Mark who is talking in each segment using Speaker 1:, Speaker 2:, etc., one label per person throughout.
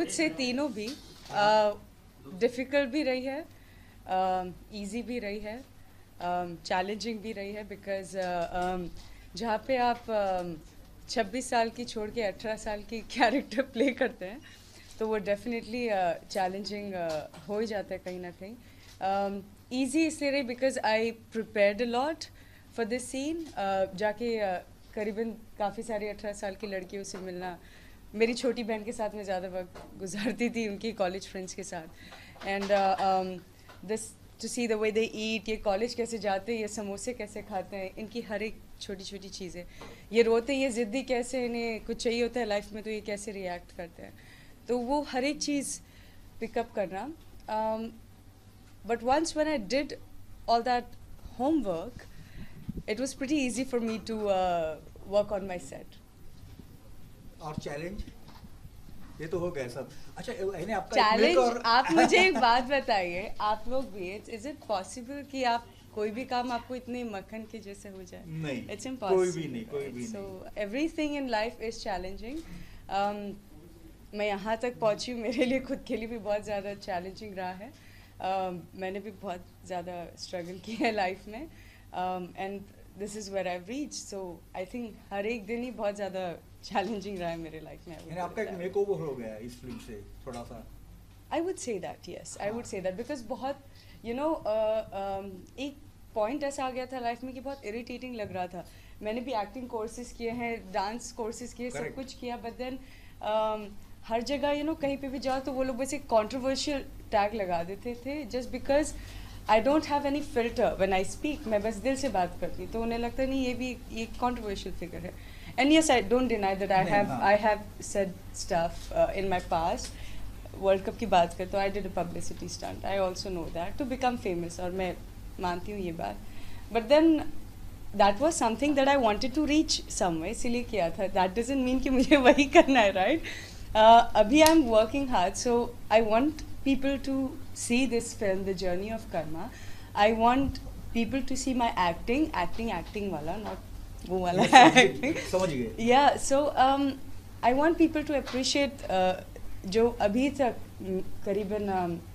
Speaker 1: Would say तीनों भी difficult भी रही है, इजी भी रही है, चैलेंजिंग भी रही है, बिकॉज जहाँ पे आप 26 साल की छोड़ के 18 साल की कैरेक्टर प्ले करते हैं तो वो डेफिनेटली चैलेंजिंग हो ही जाता है कहीं ना कहीं. ईजी इसलिए रही because I prepared a lot for this scene. जाके करीबन काफ़ी सारी 18 साल की लड़कियों से मिलना, मेरी छोटी बहन के साथ मैं ज़्यादा वक्त गुजारती थी उनकी कॉलेज फ्रेंड्स के साथ. And this to see the way they eat, ये कॉलेज कैसे जाते हैं, ये समोसे कैसे खाते हैं, इनकी हर एक छोटी छोटी चीज़ें, ये रोते, ये ज़िद्दी कैसे, इन्हें कुछ चाहिए होता है लाइफ में तो ये कैसे रिएक्ट करते हैं, तो वो हर एक चीज़ पिकअप करना. But once when I did all that homework, it was pretty easy for me to work on my set.
Speaker 2: और चैलेंज ये तो हो गया सब. अच्छा इन्हें आपका
Speaker 1: चैलेंज
Speaker 2: और
Speaker 1: आप मुझे एक बात बताइए, आप लोग भी, इज इट पॉसिबल कि आप कोई भी काम आपको इतने मक्खन के जैसे हो जाए?
Speaker 2: नहीं,
Speaker 1: इट्स इम्पॉसिबल.
Speaker 2: कोई भी नहीं.
Speaker 1: So everything in life is challenging. मैं यहाँ तक पहुँची हूँ, मेरे लिए खुद के लिए भी बहुत ज़्यादा चैलेंजिंग रहा है. मैंने भी बहुत ज़्यादा स्ट्रगल किया है लाइफ में, and this is where I reach. So I think हर एक दिन ही बहुत ज़्यादा चैलेंजिंग रहा है मेरे लाइफ में.
Speaker 2: यानी आपका एक मेकओवर हो गया इस फिल्म से थोड़ा सा.
Speaker 1: I would say that, yes, I would say that, because बहुत एक पॉइंट ऐसा आ गया था लाइफ में कि बहुत इरिटेटिंग लग रहा था. मैंने भी एक्टिंग कोर्सेज किए हैं, डांस कोर्सेज किए, सब कुछ किया, बट देन हर जगह कहीं पे भी जाओ तो वो लोग वैसे कंट्रोवर्शियल टैग लगा देते थे, just because I don't have any filter when I speak. मैं बस दिल से बात करती, तो उन्हें लगता नहीं ये भी ये कंट्रोवर्शियल फिगर है. And yes, I don't deny that I have said stuff in my past. World cup की बात करते, तो I did a publicity stunt, I also know that, to become famous, और मैं मानती हूँ ये बात. But then that was something that I wanted to reach someway, इसीलिए किया था. दैट डजंट मीन कि मुझे वही करना है, राइट? अभी I am working hard, so I want people to see this film, the journey of karma. I want people to see my acting wala, not wo wala acting.
Speaker 2: समझ गए.
Speaker 1: Yeah, so I want people to appreciate जो अभी तक करीबन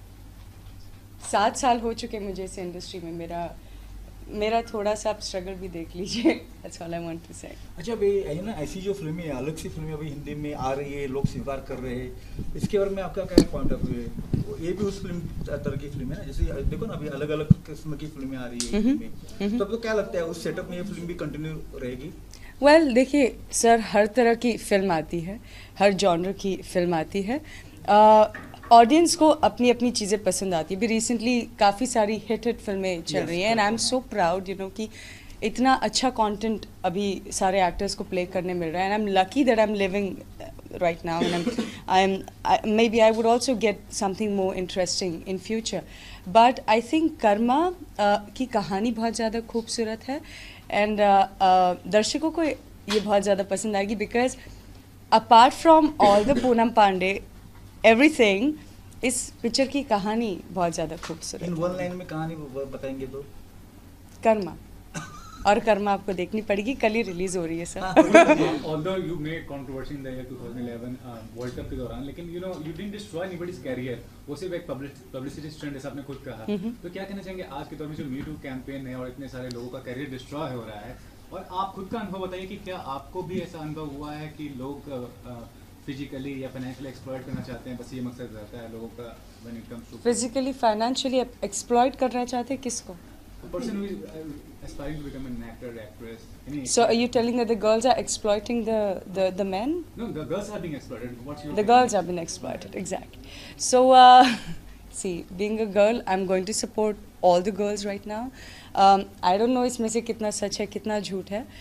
Speaker 1: 7 साल हो चुके मुझे इस इंडस्ट्री में. मेरा थोड़ा सा आप स्ट्रगल भी देख लीजिए. That's all I want to say.
Speaker 2: अच्छा भाई, ऐसी जो फिल्में, अलग सी फिल्में अभी हिंदी में आ रही है, लोग स्वीकार कर रहे हैं, इसके बारे में आपका क्या पॉइंट ऑफ व्यू है? ये भी उस फिल्म तरह की फिल्म है ना, जैसे देखो ना अभी अलग अलग किस्म की फिल्में आ रही है हिंदी में, तो आपको क्या लगता है उस सेटअप में ये फिल्म भी कंटिन्यू रहेगी?
Speaker 1: वेल देखिए सर, हर तरह की फिल्म आती है, हर जॉनर की फिल्म आती है. ऑडियंस को अपनी अपनी चीज़ें पसंद आती है. भी रिसेंटली काफ़ी सारी हिट फिल्में चल रही हैं, and I am so proud कि इतना अच्छा कंटेंट अभी सारे एक्टर्स को प्ले करने मिल रहा है. And I am lucky that I am living right now, and maybe I would also get something more interesting in future. But I think karma की कहानी बहुत ज़्यादा खूबसूरत है, and दर्शकों को ये बहुत ज़्यादा पसंद आएगी, because apart from all the Poonam Pandey everything, इस पिक्चर की कहानी बहुत ज़्यादा खूबसूरत है.
Speaker 2: इन वन लाइन में कहानी बताएंगे तो?
Speaker 1: कर्मा, और कर्मा आपको देखनी पड़ेगी, कल ही रिलीज हो रही है sir.
Speaker 3: Although you made controversy in the year 2011 world cup के दौरान, लेकिन you didn't destroy anybody's career. वो सिर्फ एक publicity stunt जैसा आपने खुद कहा. तो क्या कहना चाहेंगे आज के दौर में जो Me Too कैंपेन है और इतने सारे लोगों का करियर डिस्ट्रॉय हो रहा है, और आप खुद का अनुभव बताइए कि क्या आपको भी ऐसा अनुभव हुआ है कि लोग फिजिकली या फाइनेंशियली एक्सप्लॉइट करना चाहते हैं? बस ये मकसद रहता है लोगों का when it comes to
Speaker 1: physically financially exploit करना चाहते हैं किसको?
Speaker 3: person who is aspiring to become an actor, actress.
Speaker 1: So are you telling that the girls are exploiting the men?
Speaker 3: No, the girls are being exploited. What's your
Speaker 1: The girls have been exploited, exactly. So see, being a girl, I'm going to support all the girls right now. I don't know इसमें से कितना सच है कितना झूठ है.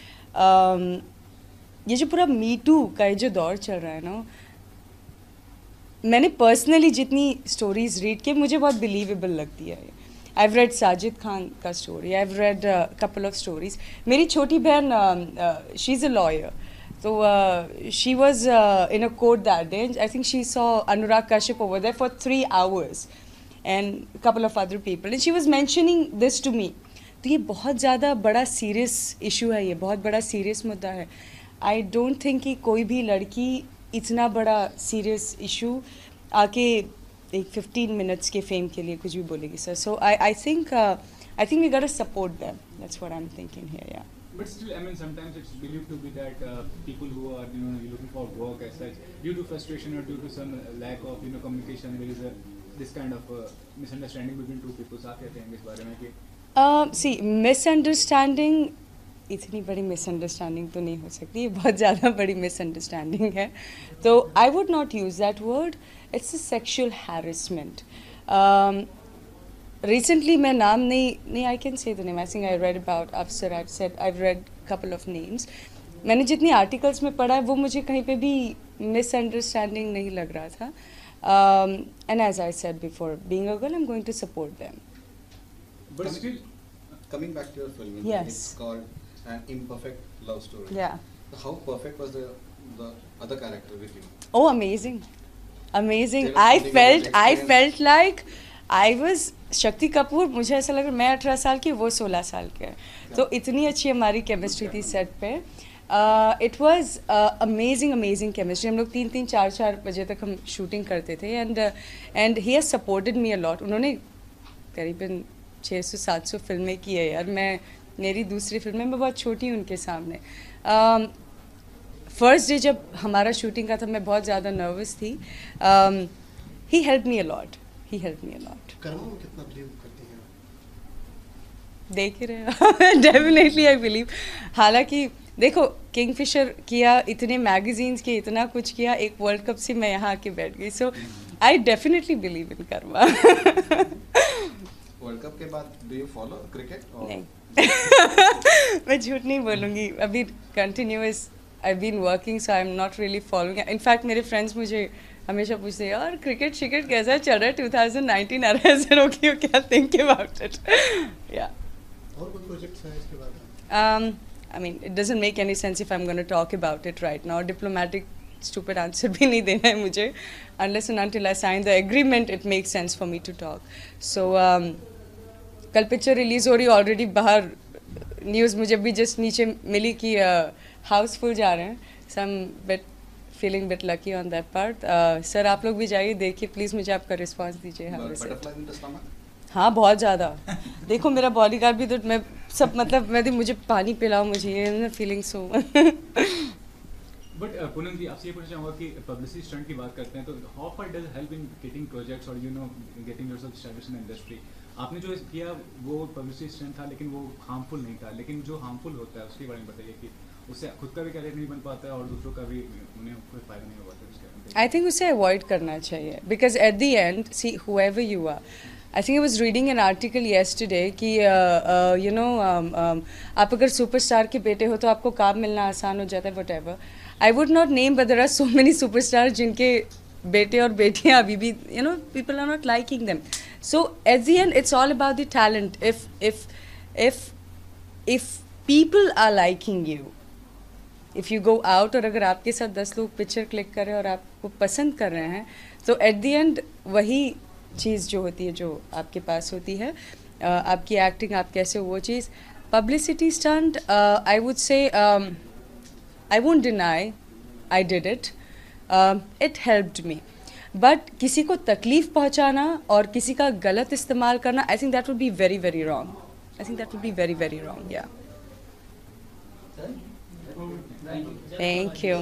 Speaker 1: ये जो पूरा Me Too का ये जो दौर चल रहा है ना, मैंने पर्सनली जितनी स्टोरीज रीड की मुझे बहुत बिलीवेबल लगती है. I've read साजिद खान का story, I've read couple of stories. मेरी छोटी बहन, she's a lawyer, so she was in a court that day, and I think she saw Anurag Kashyap over there for 3 hours and a couple of other people, and she was mentioning this to me. तो ये बहुत ज़्यादा बड़ा serious issue है, ये बहुत बड़ा serious मुद्दा है. I don't think कि कोई भी लड़की इतना बड़ा सीरियस इशू आके एक 15 मिनट्स के फेम के लिए कुछ भी बोलेगी sir. So I think we got to support them. That's what I am thinking here. Yeah
Speaker 3: But still, I mean, sometimes it's believed to be that people who are, looking for work as such, due to frustration or due to some lack of, communication, there is this kind of misunderstanding between two people. आप क्या कहेंगे इस बारे में कि?
Speaker 1: See, misunderstanding, इतनी बड़ी misunderstanding तो नहीं हो सकती. ये बहुत ज़्यादा बड़ी मिसअंडरस्टैंडिंग है. तो I would not use that word. It's a sexual harassment. Recently, मैं नाम नहीं I can say the name. I think I read about Afsar. I've read couple of names. मैंने जितनी आर्टिकल्स में पढ़ा है वो मुझे कहीं पे भी मिसअंडरस्टैंडिंग नहीं लग रहा था. And as I said before, being a girl, I'm going to support them.
Speaker 3: But still,
Speaker 4: coming back to your film,
Speaker 1: Yes.
Speaker 4: it's called An Imperfect Love Story.
Speaker 1: Yeah.
Speaker 4: How perfect was the other character with you?
Speaker 1: Oh, amazing. Amazing.
Speaker 4: Tell us
Speaker 1: I
Speaker 4: something about
Speaker 1: felt
Speaker 4: experience.
Speaker 1: like I was Shakti Kapoor. मुझे ऐसा लग रहा मैं 18 साल की, वो 16 साल के. तो इतनी अच्छी हमारी केमिस्ट्री थी सेट पे. It was amazing chemistry. हम लोग 3-4 बजे तक हम शूटिंग करते थे. And he has supported me a lot. उन्होंने करीबन 600-700 फिल्में की है यार. मेरी दूसरी फिल्म में मैं बहुत छोटी हूँ उनके सामने. फर्स्ट डे जब हमारा शूटिंग का था मैं बहुत ज़्यादा नर्वस थी. He help me a lot.
Speaker 5: कर्मों में कितना बिलीव करती हैं?
Speaker 1: देख ही रहे. Definitely I believe. हालांकि देखो, किंगफिशर किया, इतने मैगजीन्स किए, इतना कुछ किया, एक वर्ल्ड कप से मैं यहाँ आके बैठ गई. So I definitely believe in karma.
Speaker 4: World cup के बाद डू यू फॉलो क्रिकेट?
Speaker 1: नहीं. मैं झूठ नहीं बोलूँगी. अभी continuous I been working, so I am not really following. In fact मेरे फ्रेंड्स मुझे हमेशा पूछते हैं, यार क्रिकेट कैसा चल रहा है 2019 आ रहा है सर. ओके, क्या थिंक अबाउट इट. या
Speaker 5: और कोई प्रोजेक्ट्स हैं इसके बाद?
Speaker 1: I mean, it doesn't make any sense if I'm going to talk about it right now. Diplomatic, stupid answer भी नहीं देना है मुझे. Unless and until I sign the agreement, it makes sense for me to talk. So, कल picture release हो रही, already बाहर news मुझे भी जस्ट नीचे मिली कि हाउसफुल जा रहे हैं. So I'm feeling bit lucky on that part. Sir आप लोग भी जाइए, देखिए प्लीज़, मुझे आपका रिस्पॉन्स दीजिए.
Speaker 4: Butterflies in the stomach?
Speaker 1: हाँ, बहुत ज़्यादा. देखो मेरा बॉडीगार्ड भी तो मैं सब मतलब मैं मुझे पानी पिलाओ, मुझे ये feeling so.
Speaker 3: But Poonam ji, आपसे ये पूछना चाहूँगा कि पब्लिसिटी स्टंट की बात करते हैं तो how far does help in getting projects और getting yourself established in industry? आपने जो किया वो पब्लिसिटी स्टंट था, लेकिन वो हार्मफुल नहीं था. लेकिन जो हार्मफुल होता है उसके बारे में बताइए कि उससे खुद का भी कैरियर नहीं बन पाता है और दूसरों का भी उन्हें कोई फायदा नहीं हो पाता उसके.
Speaker 1: आई थिंक उसे अवॉइड करना चाहिए. Because at the end, see whoever you are, I think I was reading an article yesterday कि आप अगर सुपरस्टार के बेटे हो तो आपको काम मिलना आसान हो जाता है. whatever. I would not name, but there are so many superstars जिनके बेटे और बेटियां अभी भी people are not liking them. So at the end it's all about the talent. If people are liking you, if you go out, और अगर आपके साथ 10 लोग पिक्चर क्लिक कर रहे हैं और आपको पसंद कर रहे हैं, तो एट द एंड वही चीज़ जो होती है जो आपके पास होती है. आपकी एक्टिंग, आप कैसे, वो चीज़. Publicity stunt, I would say, I won't deny I did it. It helped me. But किसी को तकलीफ पहुंचाना और किसी का गलत इस्तेमाल करना, I think that would be very very wrong. Very wrong. या थैंक यू.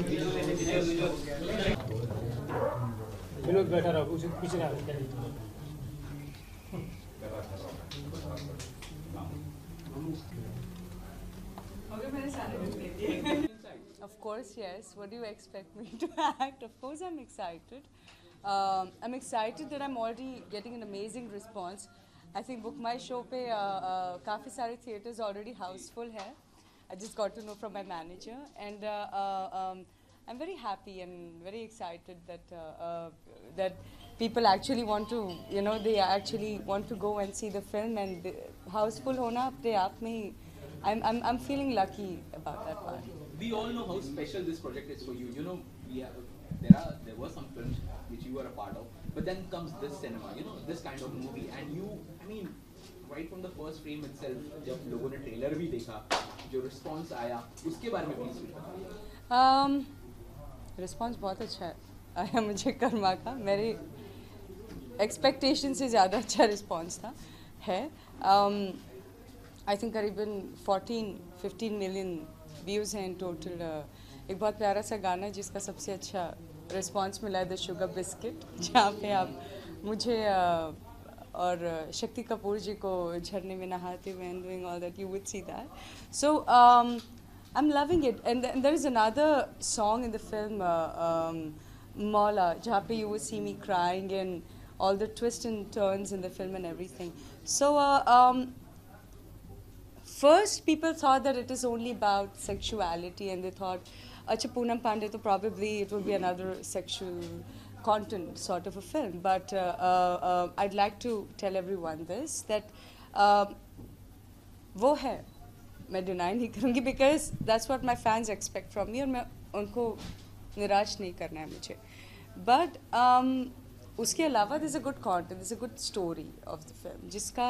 Speaker 6: विनोद बैठा रहो, उसे पीछे ना.
Speaker 1: Of course, yes. What do you expect me to act? Of course, I'm excited. I'm excited that I'm already getting an amazing response. I think Book My Show पे काफ़ी सारे theatres already houseful है. I just got to know from my manager, and I'm very happy and very excited that people actually want to, they actually want to go and see the film, and houseful होना अपने आप में ही, I'm feeling lucky about that part.
Speaker 7: We all know how special this project is for you. There were some films which you were a part of, but then comes this cinema, this kind of movie, and right from the first frame itself, जब लोगों ने trailer भी देखा, जो response आया, उसके बारे में प्लीज कुछ बताइए.
Speaker 1: रिस्पॉन्स बहुत अच्छा आया मुझे कर्मा का. एक्सपेक्टेशन से ज़्यादा अच्छा रिस्पॉन्स था है. आई थिंक करीबन 14-15 मिलियन व्यूज़ हैं इन टोटल. एक बहुत प्यारा सा गाना जिसका सबसे अच्छा रिस्पॉन्स मिला है द शुगर बिस्किट, जहाँ पे आप मुझे और शक्ति कपूर जी को झरने में नहाते हुए and doing all that, you would see that. So I'm loving it. And there is another song in the film, Maula, जहाँ पे you would see me crying and all the twists and turns in the film and everything. So first people thought that it is only about sexuality, and they thought, अच्छा Poonam Pandey, तो probably it will be another sexual content sort of a film. But I'd like to tell everyone this, that वो है, मैं deny नहीं करूँगी, because that's what my fans expect from me, और मैं उनको निराश नहीं करना है मुझे. बट उसके अलावा this a good content, this a good story of the film, जिसका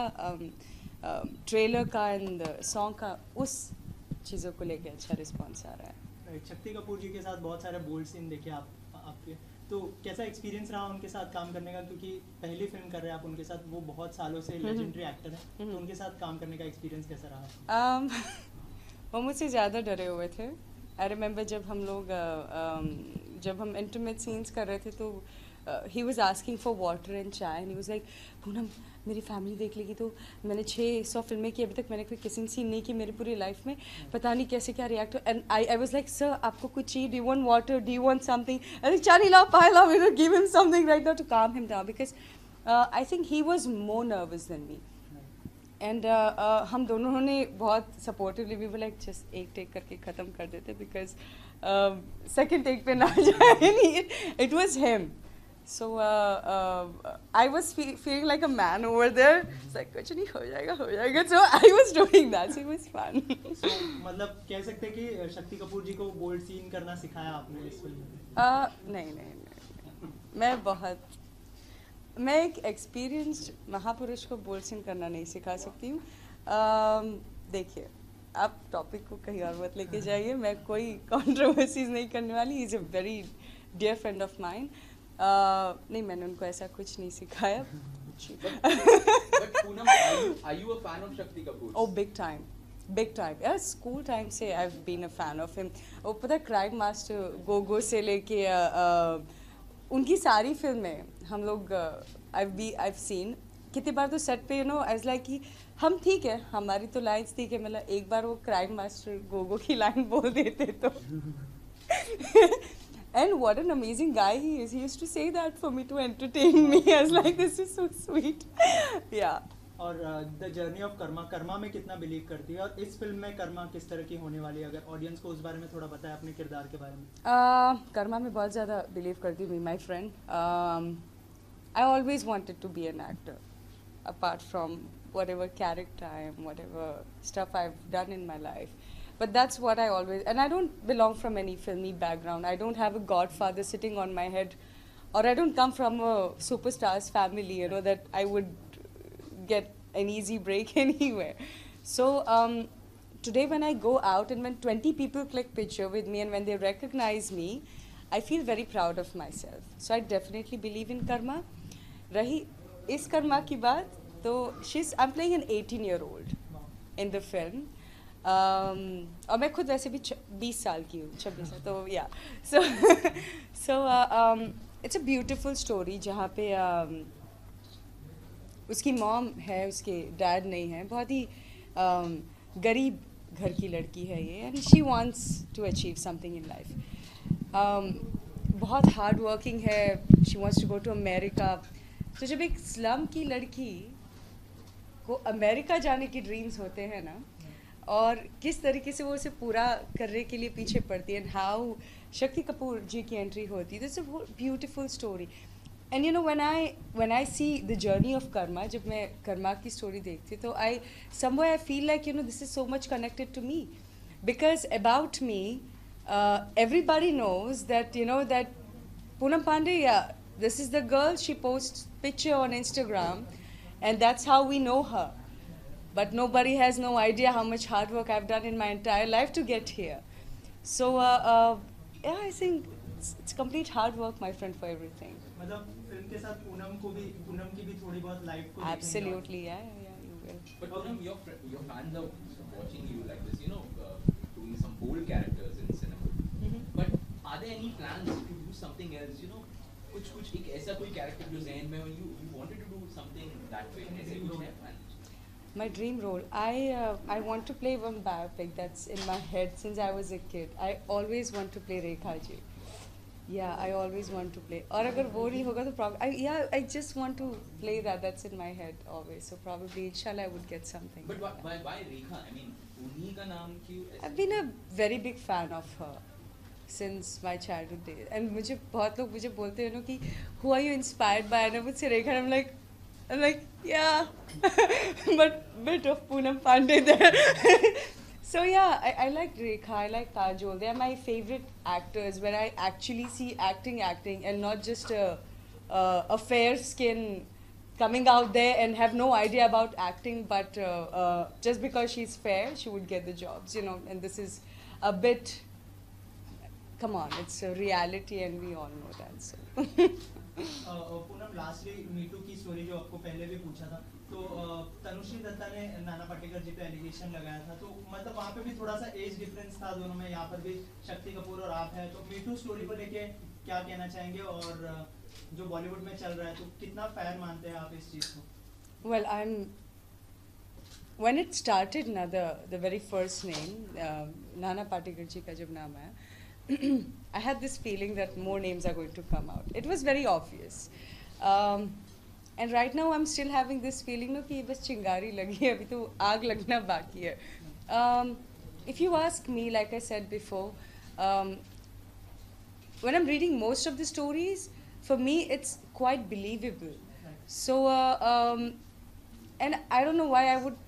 Speaker 1: ट्रेलर का एंड सॉन्ग का उस चीज़ों को लेके अच्छा रिस्पॉन्स आ रहा है.
Speaker 8: शक्ति कपूर जी के साथ बहुत सारे बोल्ड सीन देखे आपके, तो कैसा एक्सपीरियंस रहा उनके साथ काम करने का, क्योंकि पहली फिल्म कर रहे हैं आप उनके साथ, वो बहुत सालों से लेजेंडरी एक्टर हैं, तो उनके साथ काम करने का एक्सपीरियंस कैसा रहा?
Speaker 1: वो मुझसे ज़्यादा डरे हुए थे. आई रिमेंबर जब हम लोग जब हम इंटीमेट सीन्स कर रहे थे, तो he was asking for water and chai, and he was like, Poonam मेरी फैमिली देख लेगी, तो मैंने 600 फिल्में की, अभी तक मैंने कोई किसिंग सीन नहीं की मेरी पूरी लाइफ में, पता नहीं कैसे क्या रिएक्ट हो. And I was like, sir आपको कुछ चाहिए, do you want water, do you want something, अरे चानी लाओ, पाए लाओ, you know, give him something right now to calm him down, because I think he was more nervous than me. And हम दोनों ने बहुत supportively, we were like just एक टेक करके ख़त्म कर देते, बिकॉज सेकेंड टेक पे ना जाए नहीं, it was him. So I was feeling like a man over there. It's like कुछ नहीं, हो जाएगा. So I was doing that. So it was fun.
Speaker 8: So मतलब कह सकते हैं कि शक्ति कपूर जी को बोल्ड सीन करना सिखाया आपने इस फिल्म में?
Speaker 1: नहीं. मैं एक एक्सपीरियंस्ड महापुरुष को बोल्ड सीन करना नहीं सिखा सकती हूँ. देखिए, आप टॉपिक को कहीं और मत लेके जाइए. मैं कोई कॉन्ट्रोवर्सीज नहीं करने वाली. He is a very dear friend of mine. नहीं, मैंने उनको ऐसा कुछ नहीं सिखाया.
Speaker 7: But Poonam, are you a fan of Shakti Kapoor?
Speaker 1: Oh, big time. यार स्कूल टाइम से I've been a fan of him. वो पता, क्राइम मास्टर गो से लेके उनकी सारी फिल्में हम लोग I've seen. कितनी बार तो सेट पे एज लाइक कि हम ठीक है, हमारी तो लाइन्स ठीक है, मतलब एक बार वो क्राइम मास्टर गो की लाइन बोल देते तो and what an amazing guy he is. He used to say that for me to entertain me. I was like, this is so sweet. Yeah.
Speaker 8: और द जर्नी ऑफ कर्मा में कितना believe करती है, और इस फिल्म में कर्मा किस तरह की होने वाली है, अगर ऑडियंस को उस बारे में थोड़ा बताएं, अपने किरदार के बारे में?
Speaker 1: कर्मा में बहुत ज़्यादा बिलीव करती हूँ my friend. I always wanted to be an actor, apart from whatever character I am, whatever stuff I've done in my life. But that's what I always, and I don't belong from any filmy background. I don't have a godfather sitting on my head, or I don't come from a superstar's family, that I would get an easy break anywhere. So today when I go out and when 20 people click picture with me and when they recognize me, I feel very proud of myself. So I definitely believe in karma. Rahi is karma ki baat, तो I'm playing an 18-year-old in the film. और मैं खुद वैसे भी 20 साल की हूँ, 26 साल, तो या so it's a beautiful story जहाँ पे उसकी मॉम है, उसके डैड नहीं है, बहुत ही गरीब घर की लड़की है ये, and she wants to achieve something in life. बहुत हार्ड वर्किंग है, she wants to go to America. तो जब एक स्लम की लड़की को अमेरिका जाने की ड्रीम्स होते हैं ना, और किस तरीके से वो उसे पूरा करने के लिए पीछे पड़ती है, एंड हाउ शक्ति कपूर जी की एंट्री होती है, this is a beautiful story. And when I see the journey of Karma, जब मैं कर्मा की स्टोरी देखती तो I somewhere I feel like this is so much connected to me, because about me everybody knows that that Poonam Pandey, yeah, this is the girl, she posts picture on Instagram and that's how we know her, but nobody has no idea how much hard work I've done in my entire life to get here. So yeah, I think it's complete hard work, my friend, for everything.
Speaker 8: मतलब film के साथ पूनम की भी थोड़ी बहुत life को
Speaker 1: Absolutely, yeah, you will.
Speaker 7: But Poonam, your fans are watching you like this, doing some bold characters in cinema. But are there any plans to do something else? कुछ एक ऐसा कोई character जो ज़हन में हो, you wanted to do something that way. ऐसे कुछ है plan?
Speaker 1: My dream role. I want to play one biopic that's in my head since I was a kid. I always want to play Rekha ji. Yeah, I always want to play. और अगर वो नहीं होगा तो I just want to play that. That's in my head always. So probably, inshallah, I would get something.
Speaker 7: But why Rekha? I mean, उन्हीं का नाम क्यों?
Speaker 1: I've been a very big fan of her since my childhood days. And मुझे बहुत लोग मुझे बोलते हैं कि who are you inspired by? And मुझसे Rekha, I'm like, yeah, but bit of Poonam Pandey there. So yeah, I like Rekha, I like Kajol. They are my favorite actors where I actually see acting and not just a fair skin coming out there and have no idea about acting, but just because she's fair, she would get the jobs, and this is a bit, come on, it's a reality and we all know that. So.
Speaker 8: Poonam lastly me too की story जो आपको पहले भी पूछा था, तो तनुश्री दत्ता ने नाना पाटेकर जी पे एलिगेशन लगाया था, तो मतलब वहाँ पे भी थोड़ा सा एज डिफरेंस था दोनों में, यहाँ पर भी शक्ति कपूर और आप हैं, तो मीटू स्टोरी को लेके क्या कहना चाहेंगे, और जो बॉलीवुड में चल रहा है तो कितना फेयर मानते हैं आप इस चीज़ को?
Speaker 1: Well, when it started, the very first name, Nana Patekar ji का जब नाम आया, I had this feeling that more names are going to come out. It was very obvious. And right now I'm still having this feeling कि बस चिंगारी लगी है, अभी तो आग लगना बाकी है. If you ask me, like I said before, when I'm reading most of the stories, for me it's quite believable. So, and I don't know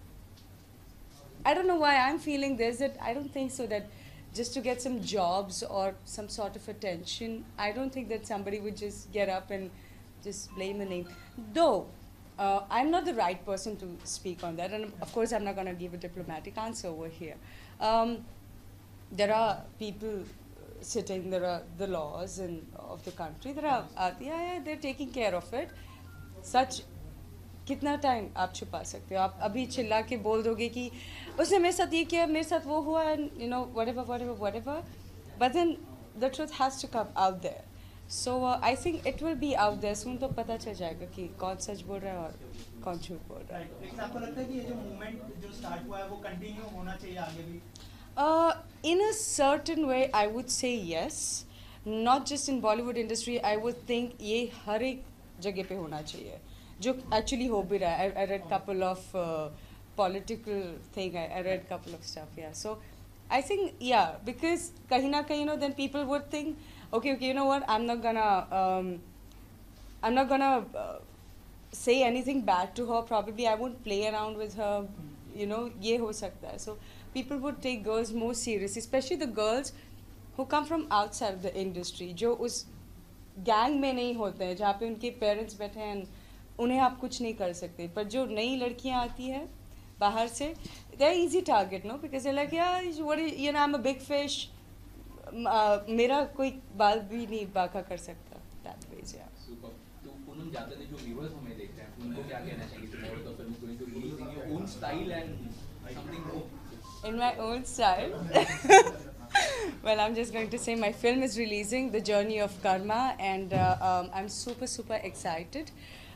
Speaker 1: why I'm feeling this, that I don't think so that just to get some jobs or some sort of attention, I don't think that somebody would just get up and just blame a name. Though, I'm not the right person to speak on that, and of course I'm not going to give a diplomatic answer over here. There are people sitting, there are the laws of the country, they're taking care of it. Such कितना time आप छुपा सकते हो? आप अभी चिल्ला के बोल दोगे कि उसने मेरे साथ ये किया, मेरे साथ वो हुआ, and whatever, but then the truth has to come out there. So I think it will be out there soon, तो पता चल जाएगा कि कौन सच बोल रहा है और कौन झूठ बोल रहा है.
Speaker 8: लेकिन आपको लगता है कि ये जो मूवमेंट जो स्टार्ट हुआ है वो कंटिन्यू होना चाहिए आगे भी?
Speaker 1: In a certain way, I would say yes. Not just in Bollywood industry, I would think ये हर एक जगह पे होना चाहिए. जो actually हो भी रहा है. I read couple of political thing. I read couple of stuff. Yeah. So I think because कहीं ना कहीं then people would think, okay, you know what? I'm not gonna say anything bad to her. Probably I won't play around with her. ये हो सकता है. So people would take girls more seriously, especially the girls who come from outside of the industry, जो उस gang में नहीं होते हैं, जहाँ पे उनके parents बैठे हैं, उन्हें आप कुछ नहीं कर सकते. पर जो नई लड़कियाँ आती हैं बाहर से, they're easy target, no? Because they're like, I'm a big fish. मेरा कोई बाल भी नहीं बाका कर सकता. That ways, yeah.
Speaker 7: Super. तो पूनम जाते थे जो viewers हमें देख रहे हैं, उनको क्या कहना चाहिए? Tomorrow the film is going to release in your own style and something more.
Speaker 1: In my own style. Well, I'm just going to say my film is releasing, The Journey of Karma, and I'm super excited.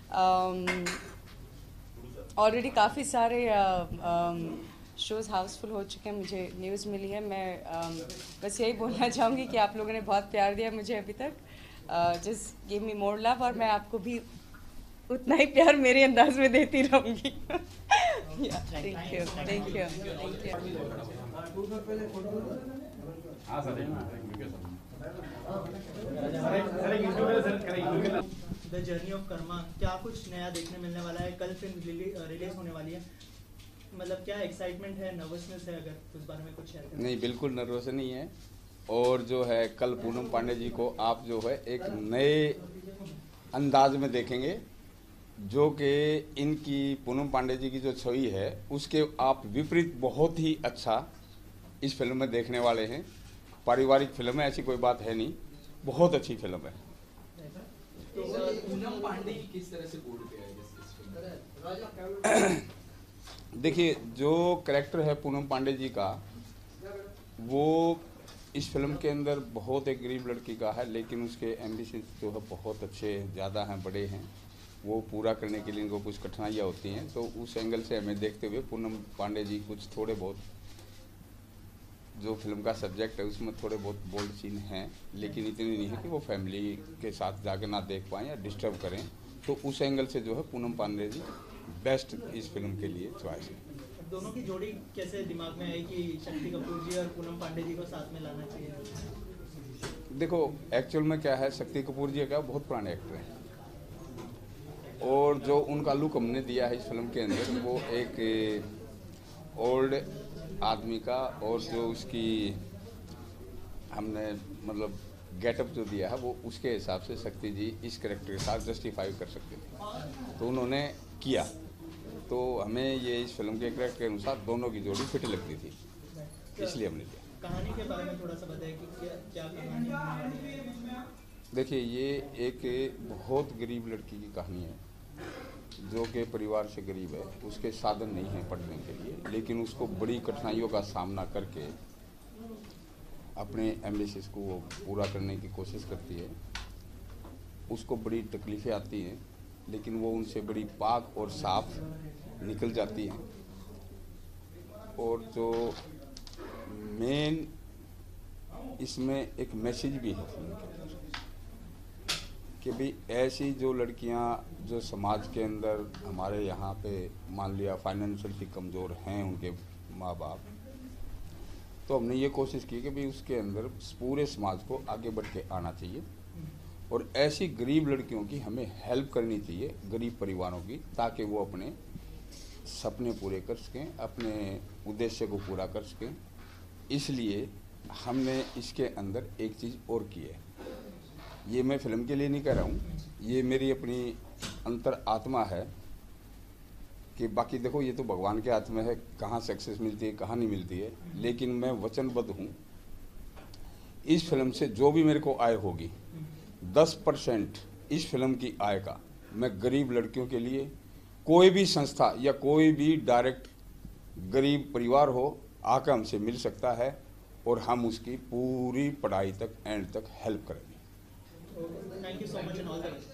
Speaker 1: Already काफ़ी सारे shows Housefull हो चुके हैं, मुझे news मिली है. मैं बस यही बोलना चाहूँगी कि आप लोगों ने बहुत प्यार दिया मुझे अभी तक. Just give me more love, और मैं आपको भी उतना ही प्यार मेरे अंदाज में देती रहूँगी. Thank you.
Speaker 8: The journey of Karma, क्या कुछ नया देखने मिलने वाला है? कल फिल्म रिलीज होने वाली है, मतलब क्या एक्साइटमेंट है, नर्वसनेस है? अगर उस बारे में कुछ शेयर करें.
Speaker 9: नहीं, बिल्कुल नर्वस नहीं है. और जो है कल पूनम पांडे जी को आप जो है एक नए अंदाज में देखेंगे, जो कि इनकी पूनम पांडे जी की जो छवि है उसके आप विपरीत बहुत ही अच्छा इस फिल्म में देखने वाले हैं. पारिवारिक फिल्म है, ऐसी कोई बात है नहीं. बहुत अच्छी फिल्म है।
Speaker 7: तो पूनम पांडे किस तरह से बोल पे आए इस फिल्म में?
Speaker 9: देखिए, जो कैरेक्टर है पूनम पांडे जी का, वो इस फिल्म के अंदर बहुत एक गरीब लड़की का है, लेकिन उसके एम्बिशंस जो है बहुत अच्छे, ज़्यादा हैं, बड़े हैं। वो पूरा करने के लिए इनको कुछ कठिनाइयाँ होती हैं, तो उस एंगल से हमें देखते हुए पूनम पांडे जी कुछ थोड़े बहुत, जो फिल्म का सब्जेक्ट है उसमें थोड़े बहुत बोल्ड सीन हैं, लेकिन इतनी नहीं है कि वो फैमिली के साथ जाकर ना देख पाएँ या डिस्टर्ब करें। तो उस एंगल से जो है पूनम पांडे जी बेस्ट इस फिल्म के लिए चॉइस है।
Speaker 8: दोनों की जोड़ी कैसे दिमाग में आई कि शक्ति कपूर जी और पूनम पांडे जी को साथ में लाना चाहिए?
Speaker 9: देखो, एक्चुअल में क्या है, शक्ति कपूर जी का बहुत पुराने एक्टर हैं, और जो उनका लुक हमने दिया है इस फिल्म के अंदर, वो एक ओल्ड आदमी का, और जो उसकी हमने मतलब गेटअप जो दिया है वो उसके हिसाब से शक्ति जी इस कैरेक्टर के साथ जस्टिफाई कर सकते थे, तो उन्होंने किया। तो हमें ये इस फिल्म के कैरेक्टर के अनुसार दोनों की जोड़ी फिट लगती थी, इसलिए हमने लिया।
Speaker 8: कहानी के बारे में थोड़ा सा बताएं कि क्या कहानी है?
Speaker 9: देखिए, ये एक बहुत गरीब लड़की की कहानी है, जो कि परिवार से गरीब है, उसके साधन नहीं हैं पढ़ने के लिए, लेकिन उसको बड़ी कठिनाइयों का सामना करके अपने एम्बिशंस को वो पूरा करने की कोशिश करती है। उसको बड़ी तकलीफ़ें आती हैं, लेकिन वो उनसे बड़ी पाक और साफ निकल जाती हैं। और जो मेन इसमें एक मैसेज भी है फिल्म के अंदर कि भाई ऐसी जो लड़कियां जो समाज के अंदर हमारे यहाँ पे मान लिया फाइनेंशियली कमज़ोर हैं, उनके माँ बाप, तो हमने ये कोशिश की कि भाई उसके अंदर पूरे समाज को आगे बढ़ के आना चाहिए, और ऐसी गरीब लड़कियों की हमें हेल्प करनी चाहिए, गरीब परिवारों की, ताकि वो अपने सपने पूरे कर सकें, अपने उद्देश्य को पूरा कर सकें। इसलिए हमने इसके अंदर एक चीज़ और की है, ये मैं फिल्म के लिए नहीं कह रहा हूँ, ये मेरी अपनी अंतर आत्मा है कि बाकी देखो ये तो भगवान के हाथ में है, कहाँ सक्सेस मिलती है कहाँ नहीं मिलती है, लेकिन मैं वचनबद्ध हूँ इस फिल्म से जो भी मेरे को आय होगी 10% इस फिल्म की आय का मैं गरीब लड़कियों के लिए, कोई भी संस्था या कोई भी डायरेक्ट गरीब परिवार हो आकर हमसे मिल सकता है, और हम उसकी पूरी पढ़ाई तक एंड तक हेल्प करेंगे।
Speaker 8: Thank you so much and all the best.